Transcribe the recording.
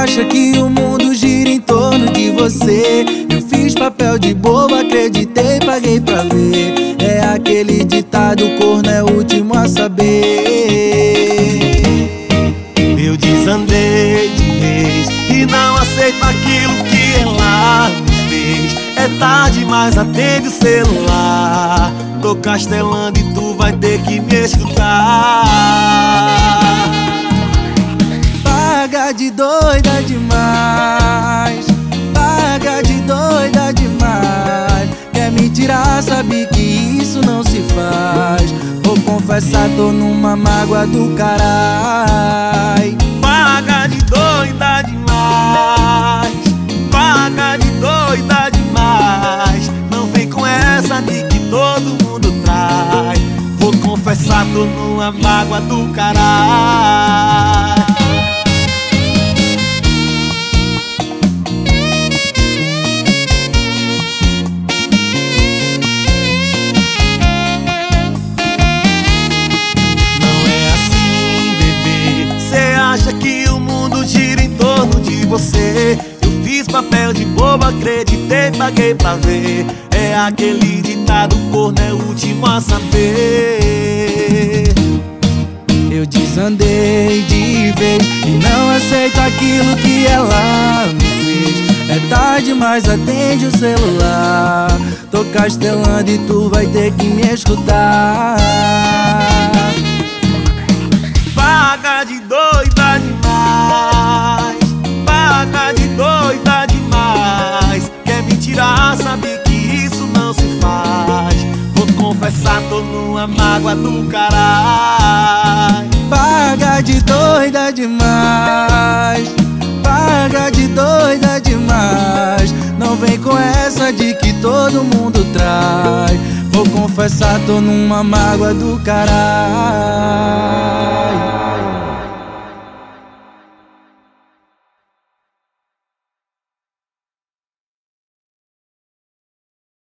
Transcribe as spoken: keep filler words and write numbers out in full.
acha que o mundo gira em torno de você. Eu fiz papel de bobo, acreditei, paguei pra ver. É aquele ditado, corno é o último a saber. Eu desandei de vez e não aceito aquilo que ela me fez. É tarde, mas atende o celular. Tô castelando e tu vai ter que me escutar. Paga de doida demais, paga de doida demais. Quer me tirar, sabe que isso não se faz. Vou confessar, tô numa mágoa do carai. Paga de doida demais, paga de doida demais. Não vem com essa de que todo mundo traz. Vou confessar, tô numa mágoa do carai. Acha que o mundo gira em torno de você. Eu fiz papel de bobo, acreditei, paguei pra ver. É aquele ditado, corno é o último a saber. Eu desandei de vez e não aceito aquilo que ela me fez. É tarde, mas atende o celular. Tô castelando e tu vai ter que me escutar. Paga de doida demais, paga de doida demais. Quer me tirar, sabe que isso não se faz. Vou confessar, tô numa mágoa do caralho. Paga de doida demais, paga de doida demais. Não vem com essa de que todo mundo traz. Vou confessar, tô numa mágoa do caralho.